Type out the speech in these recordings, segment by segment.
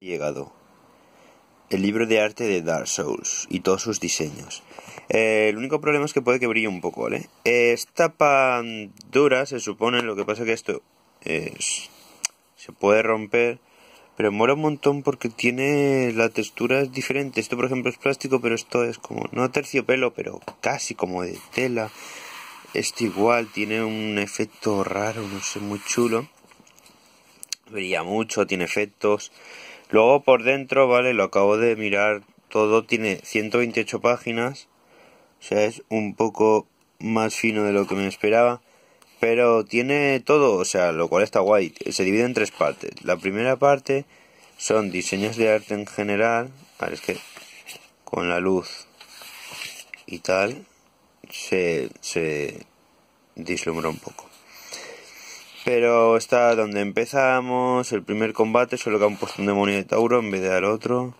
Llegado el libro de arte de Dark Souls y todos sus diseños. El único problema es que puede que brille un poco, ¿vale? Es tapa dura, se supone. Lo que pasa que esto se puede romper, pero mola un montón porque tiene la textura es diferente. Esto, por ejemplo, es plástico, pero esto es como no terciopelo, pero casi como de tela. Esto igual tiene un efecto raro, no sé, muy chulo. Brilla mucho, tiene efectos. Luego por dentro, vale, lo acabo de mirar, todo tiene 128 páginas, o sea, es un poco más fino de lo que me esperaba, pero tiene todo, o sea, lo cual está guay. Se divide en tres partes. La primera parte son diseños de arte en general, vale, es que con la luz y tal se vislumbra un poco. Pero está donde empezamos, el primer combate, solo que han puesto un demonio de Tauro en vez de al otro.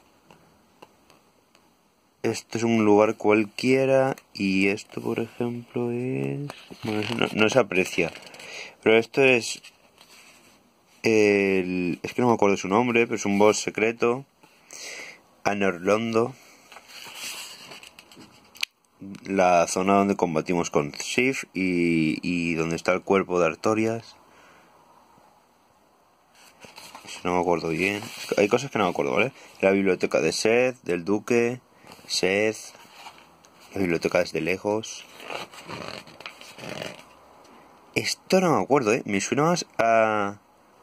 Esto es un lugar cualquiera y esto, por ejemplo, es... Bueno, no se aprecia. Pero esto es... Es que no me acuerdo su nombre, pero es un boss secreto. Anorlondo. La zona donde combatimos con Sif y donde está el cuerpo de Artorias. No me acuerdo bien. Hay cosas que no me acuerdo, ¿vale? La biblioteca de Seth, del duque, Seth, la biblioteca desde lejos. Esto no me acuerdo, ¿eh? Me suena más a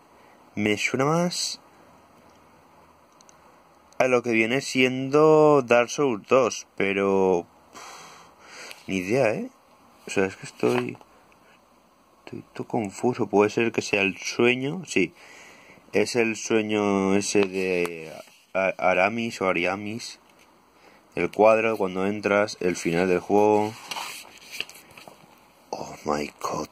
lo que viene siendo Dark Souls 2, pero ni idea, ¿eh? O sea, es que estoy todo confuso. Puede ser que sea el sueño, sí. Es el sueño ese de Aramis o Ariamis. El cuadro cuando entras, el final del juego. Oh my god.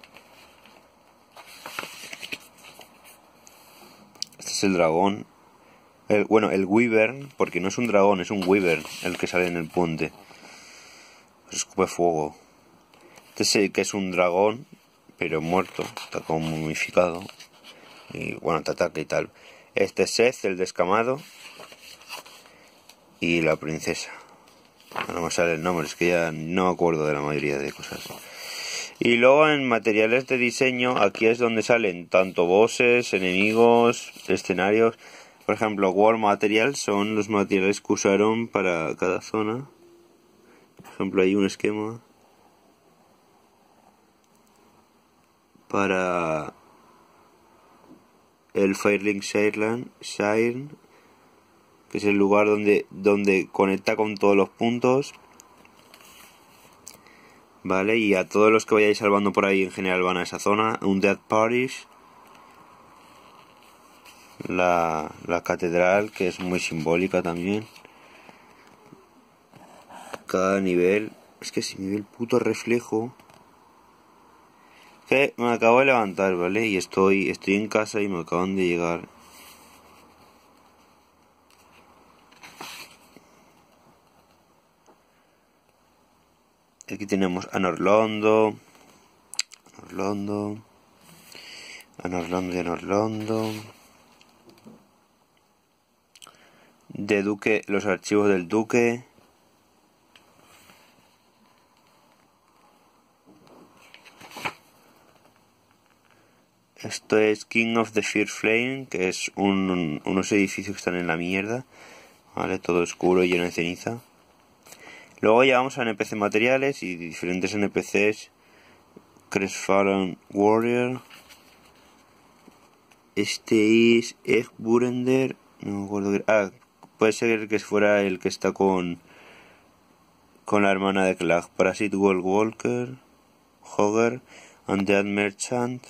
Este es el dragón. El Wyvern, porque no es un dragón, es un Wyvern el que sale en el puente. Escupe fuego. Este sí que es un dragón, pero muerto, está como momificado. Y bueno, te ataca y tal. Este es Seth, el descamado. Y la princesa. No me sale el nombre, es que ya no me acuerdo de la mayoría de cosas. Y luego en materiales de diseño, aquí es donde salen tanto bosses, enemigos, escenarios. Por ejemplo, World Materials son los materiales que usaron para cada zona. Por ejemplo, hay un esquema para el Firelink Shire, que es el lugar donde conecta con todos los puntos, vale, y a todos los que vayáis salvando por ahí en general van a esa zona. Un Dead Parish, la catedral, que es muy simbólica también. Cada nivel, es que si me ve el puto reflejo, que me acabo de levantar, vale, y estoy en casa y me acaban de llegar. Aquí tenemos a Anorlondo. De Duque, los archivos del Duque. Esto es King of the Fire Flame, que es unos edificios que están en la mierda, vale, todo oscuro y lleno de ceniza. Luego ya vamos a NPC materiales y diferentes NPCs. Crestfallen Warrior. Este es Egburender. No me acuerdo que... puede ser que fuera el que está con la hermana de Clag. Parasite World Walker, Hogger, Undead Merchant,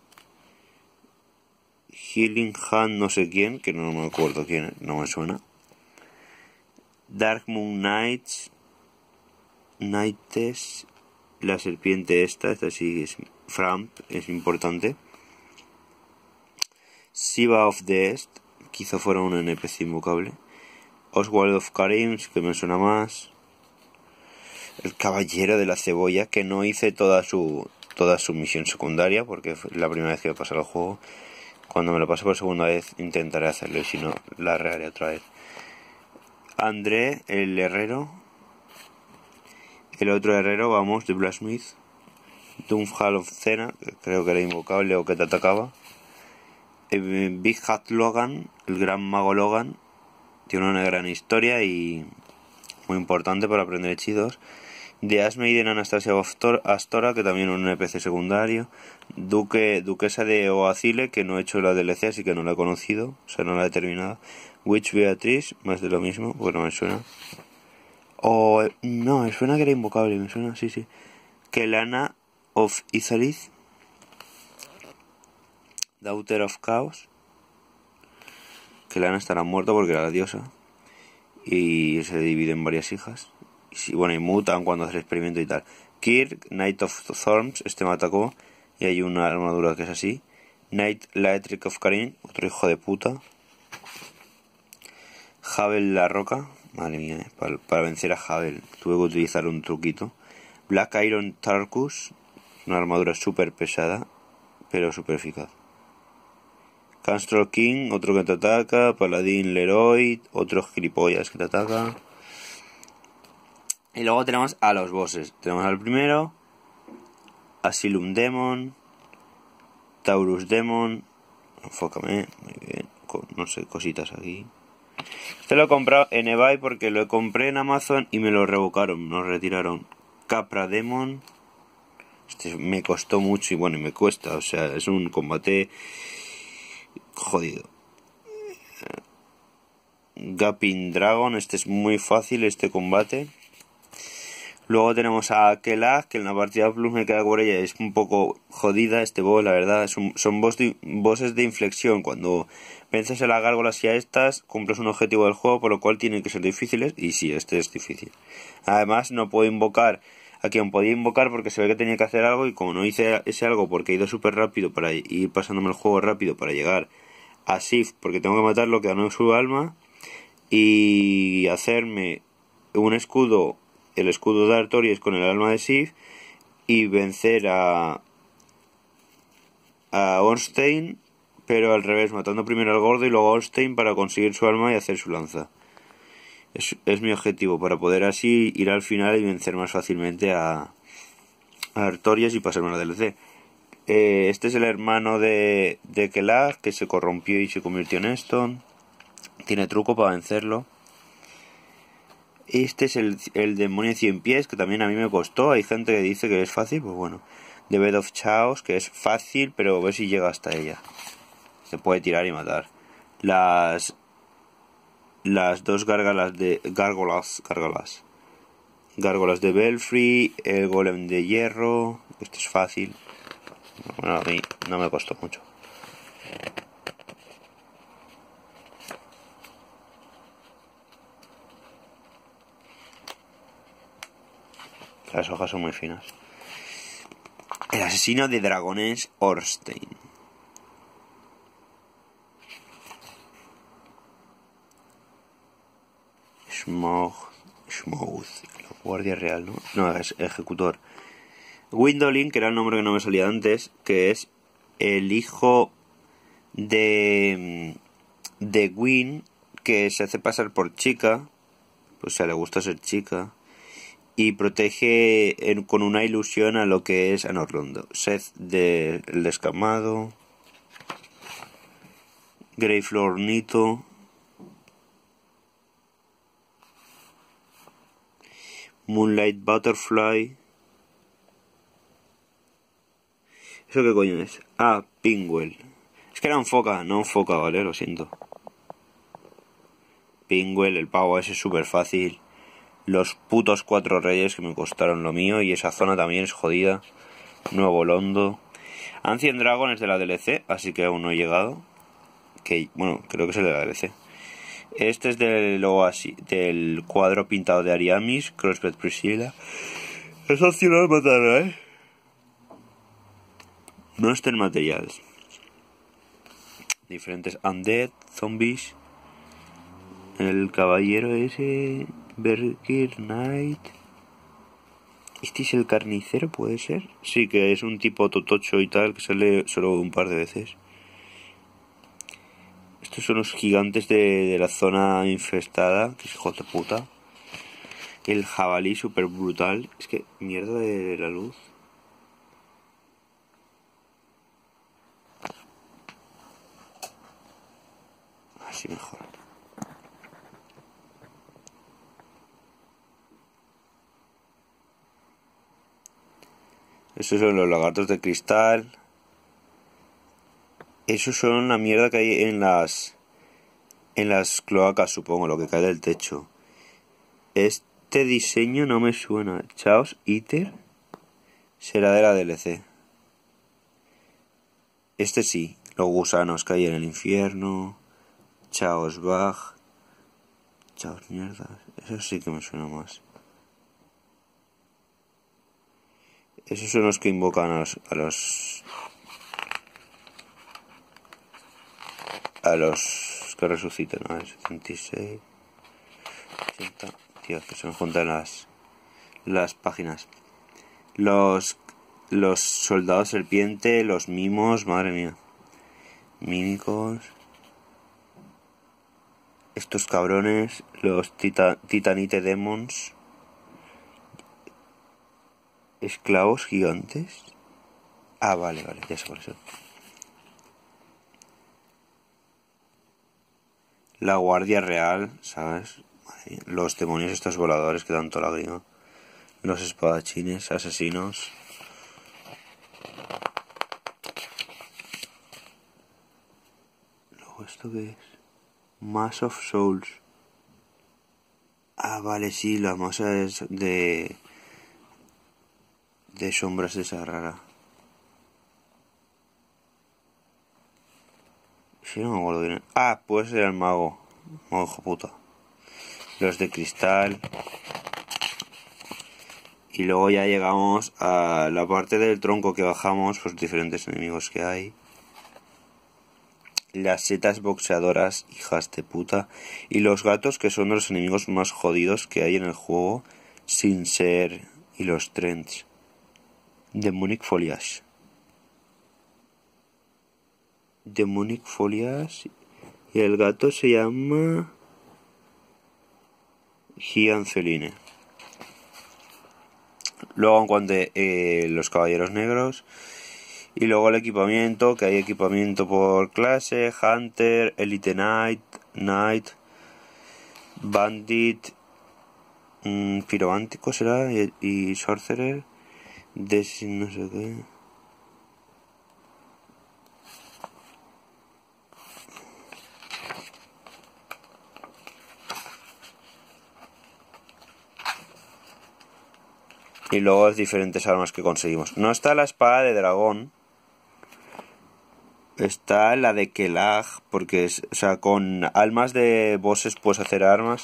Healing Hand no sé quién, que no me acuerdo quién, no me suena. Dark Moon Knights, la serpiente esta sí es Framp, es importante. Siva of the East, quizá fuera un NPC invocable. Oswald of Karims, que me suena más. El caballero de la cebolla, que no hice toda su misión secundaria porque fue la primera vez que voy a pasar el juego. Cuando me lo pase por segunda vez intentaré hacerlo y si no, la reharé otra vez. André, el herrero. El otro herrero, vamos, de Blacksmith. Dunhall of Cena, que creo que era invocable o que te atacaba. Big Hat Logan, el gran mago Logan. Tiene una gran historia y muy importante para aprender hechizos. The Asmaiden Anastasia Astora, que también es un NPC secundario. Duquesa de Oacile, que no he hecho la DLC, así que no la he conocido, o sea, no la he terminado. Witch Beatrice, más de lo mismo, bueno, me suena. No, me suena que era invocable, me suena, sí. Kelana of Izalith, Daughter of Chaos. Kelana estará muerta porque era la diosa y se divide en varias hijas. Y mutan cuando hace el experimento y tal. Kirk, Knight of Thorns, este me atacó y hay una armadura que es así. Knight Laetric of Karin, otro hijo de puta. Havel la roca, madre mía, para vencer a Havel tuve que utilizar un truquito. Black Iron Tarkus, una armadura súper pesada pero súper eficaz. Canstrol King, otro que te ataca. Paladín Leroy, otro gilipollas que te ataca. Y luego tenemos a los bosses. Tenemos al primero, Asylum Demon, Taurus Demon. Enfócame, muy bien. No sé, cositas aquí. Este lo he comprado en eBay porque lo compré en Amazon y me lo revocaron, me lo retiraron. Capra Demon. Este me costó mucho y bueno, y me cuesta, o sea, es un combate jodido. Gaping Dragon, este es muy fácil, este combate. Luego tenemos a Kelag, que en la partida plus me queda por ella, es un poco jodida este boss, la verdad. Son bosses de inflexión. Cuando vences a las gárgolas y a estas, cumples un objetivo del juego, por lo cual tienen que ser difíciles. Y sí, este es difícil. Además, no puedo invocar a quien podía invocar porque se ve que tenía que hacer algo. Y como no hice ese algo porque he ido súper rápido para ir pasándome el juego rápido para llegar a Sif, porque tengo que matarlo, que ganó su alma, y hacerme un escudo. El escudo de Artorias con el alma de Sif y vencer a Ornstein, pero al revés, matando primero al gordo y luego a Ornstein para conseguir su alma y hacer su lanza. Es mi objetivo, para poder así ir al final y vencer más fácilmente a Artorias y pasarme a la DLC. Este es el hermano de Kelag, que se corrompió y se convirtió en Stone. Tiene truco para vencerlo. Este es el demonio de 100 pies, que también a mí me costó. Hay gente que dice que es fácil, pues bueno. The Bed of Chaos, que es fácil, pero a ver si llega hasta ella. Se puede tirar y matar. Las dos gárgolas de Belfry, el golem de hierro. Este es fácil. Bueno, a mí no me costó mucho. Las hojas son muy finas. El asesino de dragones Ornstein. Smooth. La guardia real, ¿no? No, es ejecutor. Gwendolyn, que era el nombre que no me salía antes, que es el hijo de Gwyn, que se hace pasar por chica. Pues le gusta ser chica. Y protege con una ilusión a lo que es Anor Londo. Seth el descamado. Greyfloor Nito. Moonlight Butterfly. ¿Eso qué coño es? Ah, Pingwell. Es que era un foca, no un foca, ¿vale? Lo siento. Pingwell, el pavo ese es súper fácil. Los putos 4 reyes que me costaron lo mío. Y esa zona también es jodida. Nuevo Londo. Ancient Dragon es de la DLC, así que aún no he llegado. Que bueno, creo que es el de la DLC. Este es del cuadro pintado de Ariamis, Crossbred Priscilla. Es opcional matarla, ¿eh? No está en materiales. Diferentes undead, zombies. El caballero ese... Berkir Knight. ¿Este es el carnicero, puede ser? Sí, que es un tipo totocho y tal, que sale solo un par de veces. Estos son los gigantes de la zona infestada, que es hijo de puta. El jabalí super brutal. Es que mierda de la luz. Así mejor. Esos son los lagartos de cristal. Esos son la mierda que hay en las cloacas, supongo, lo que cae del techo. Este diseño no me suena. Chaos Eater será de la DLC. Este sí, los gusanos que hay en el infierno. Chaos Bug. Chaos mierdas. Eso sí que me suena más. Esos son los que invocan a los que resucitan. A ver, 76, 80. Tío, que se me juntan las páginas. Los soldados serpiente, los mimos, madre mía. Mímicos. Estos cabrones, los Titanite Demons. Esclavos gigantes. Ah, vale, ya sé cuáles son. La guardia real, ¿sabes? Los demonios estos voladores que dan toda la grima. Los espadachines, asesinos. Luego, ¿esto qué es? Mass of Souls. Ah, vale, sí, la masa es de sombras de esa rara. Sí, no me acuerdo bien. Ah, puede ser el mago. Mago hijo puta. Los de cristal. Y luego ya llegamos a la parte del tronco que bajamos, pues diferentes enemigos que hay. Las setas boxeadoras, hijas de puta. Y los gatos, que son de los enemigos más jodidos que hay en el juego, sin ser. Y los trends. Demonic Foliage. Demonic Foliage. Y el gato se llama Gianceline. Luego en cuanto a los caballeros negros. Y luego el equipamiento, que hay equipamiento por clase, Hunter, Elite Knight, Bandit, Piromántico será, y Sorcerer, no sé qué. Y luego las diferentes armas que conseguimos. No está la espada de dragón. Está la de Kelag, porque con almas de bosses puedes hacer armas.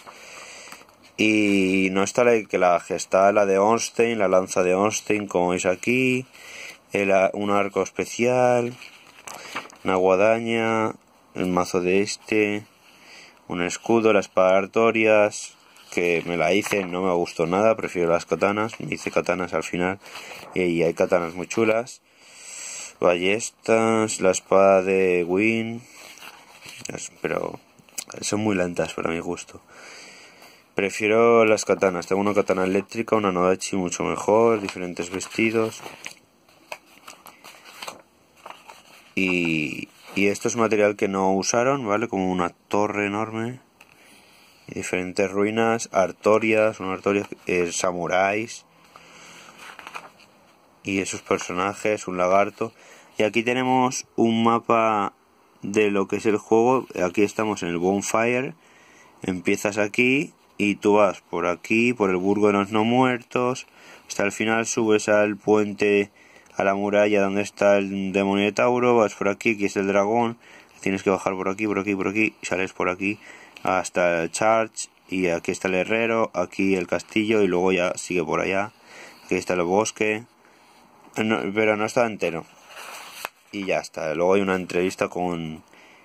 Y no está la de Kelag, está la de Ornstein, la lanza de Ornstein, como veis aquí. Un arco especial, una guadaña, el mazo de un escudo, la espada de Artorias, que me la hice, no me gustó nada, prefiero las katanas, me hice katanas al final, y hay katanas muy chulas. Ballestas, la espada de Win, pero son muy lentas para mi gusto. Prefiero las katanas, tengo una katana eléctrica, una Nodachi mucho mejor, diferentes vestidos. Y esto es material que no usaron, ¿vale? Como una torre enorme. Y diferentes ruinas, Artorias, samuráis. Y esos personajes, un lagarto. Y aquí tenemos un mapa de lo que es el juego. Aquí estamos en el Bonfire. Empiezas aquí y tú vas por aquí, por el Burgo de los No Muertos. Hasta el final subes al puente, a la muralla donde está el demonio de Tauro. Vas por aquí es el dragón. Tienes que bajar por aquí. Y sales por aquí hasta el Charge. Y aquí está el herrero, aquí el castillo y luego ya sigue por allá. Aquí está el bosque. No, pero no está entero. Y ya está. Luego hay una entrevista con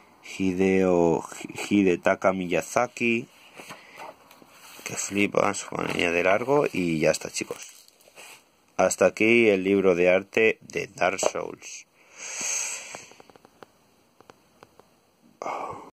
Hidetaka Miyazaki. Que flipas, manía de largo. Y ya está, chicos. Hasta aquí el libro de arte de Dark Souls.